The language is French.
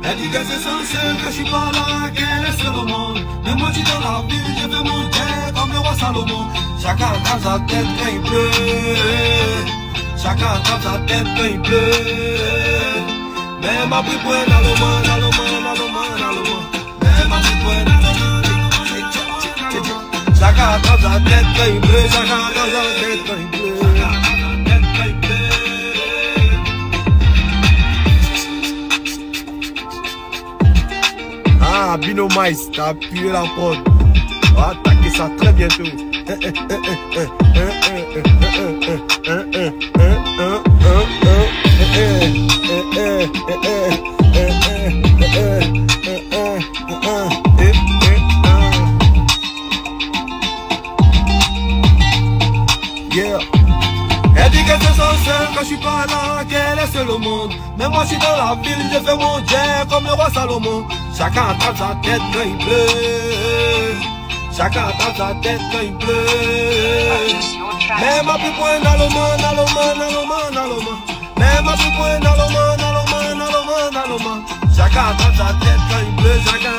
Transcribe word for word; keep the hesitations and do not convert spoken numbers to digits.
Elle dit que c'est censé que je suis pas là, qu'elle est seule au monde. Mais moi je suis dans la ville, je veux monter comme le roi Salomon. Chacun tape sa tête quand il pleut. Chacun tape sa tête quand il pleut. Mais ma pris pour un allemand, allemand, allemand, allemand. Mais ma pris pour un allemand. Chacun tape sa tête quand il pleut. Chacun tape sa tête quand il pleut. Ah, Bino Mice, t'as appuyé la prod. On va attaquer ça très bientôt. Yeah. Elle dit que c'est censé que je suis pas là, qu'elle est seule au monde. Mais moi je suis dans la ville, je fais mon jet comme le roi Salomon. Chacun tape sa tête quand il pleut. Chacun tape sa tête quand il pleut. Mais ma plus point allemand, allemand, allemand, allemand. Mais ma plus point allemand, allemand, allemand, allemand. Chacun tape sa tête quand il pleut. Chacun